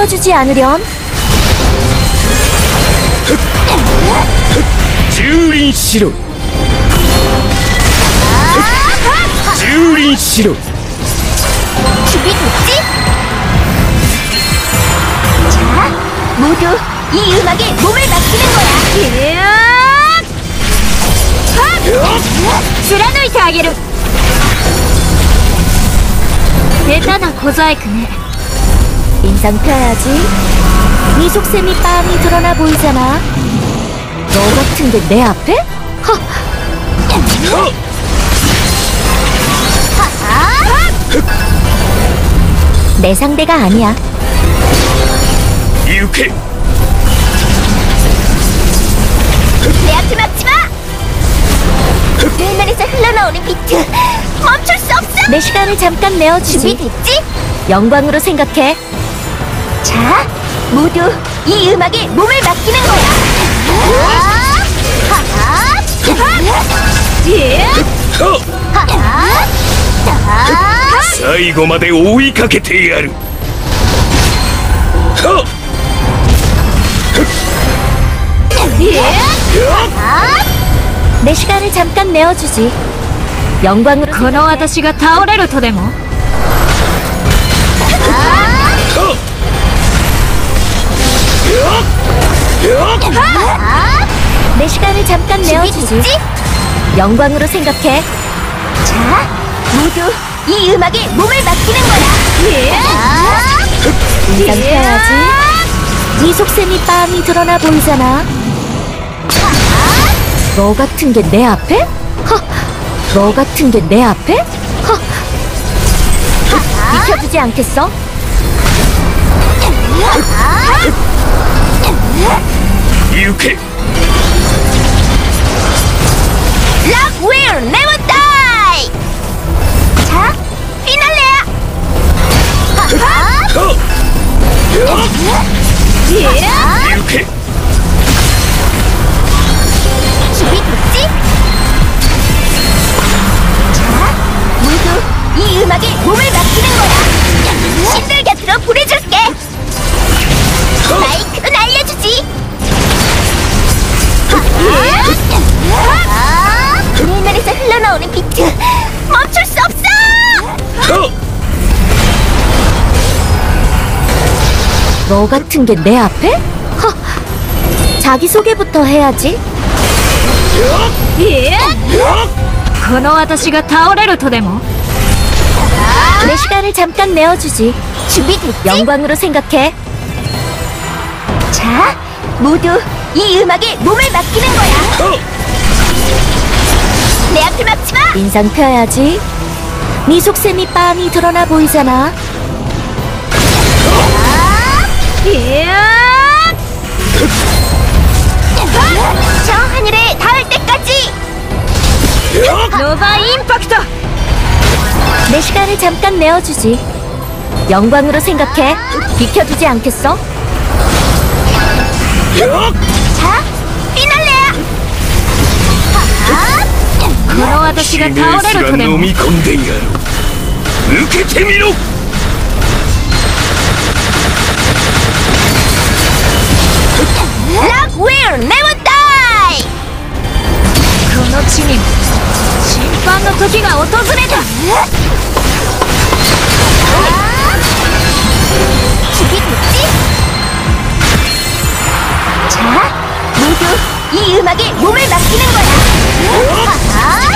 비켜주지 않으련? 蹂躙しろ蹂躙しろ 준비됐지? 자, 모두 이 음악에 몸을 맡기는 거야. 쓰라노이테 아게루. 下手な小細工ね. 인상 펴야지. 네 속셈이 빤히 드러나 보이잖아. 너 같은 게 내 앞에? 내 상대가 아니야. 行け 내 앞에 막지 마! 내 눈에서 흘러나오는 비트 멈출 수 없어! 내 시간을 잠깐 내어주지. 준비됐지? 영광으로 생각해. 자, 모두 이 음악에 몸을 맡기는 거야. 하하! 最後まで追いかけてやる 내 시간을 잠깐 내어주지. 영광으로 この私が倒れるとでも? 내 시간을 잠깐 내어주지. 영광으로 생각해. 자, 모두 이 음악에 몸을 맡기는 거야. 인상 펴야지. 네 속셈이 빤히 드러나 보이잖아. 너 같은 게 내 앞에? 너 같은 게 내 앞에? 비켜주지 않겠어? 行け Love will never die! 자, 피날레야! 行け 준비됐지? 자, 모두 이 음악에 몸을 맡기는 거야. 신들 곁으로 보내줄게. 마이크로 날려주지. 내 눈에서 흘러나오는 비트 멈출 수 없어. 너 같은 게 내 앞에? 자기소개부터 해야지. この私が倒れるとでも? 내 시간을 잠깐 내어주지. 준비됐지? 영광으로 생각해. 자, 모두 이 음악에 몸을 맡기는 거야. 내 앞에 막지 마! 인상 펴야지. 네 속셈이 빤히 드러나 보이잖아. 저 하늘에 닿을 때까지! 노바 임팩트! 내 시간을 잠깐 내어주지. 영광으로 생각해. 비켜주지 않겠어? 자, 피날레야! この私が死ね倒すられるとでも? 飲み込んでやる受けてみろ Love will never die! この地にも審判の時が訪れた! 준비됐지? 자, 모두 이 음악에 몸을 맡기는 거야.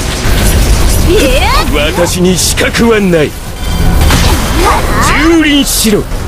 私に資格はない蹂躙しろ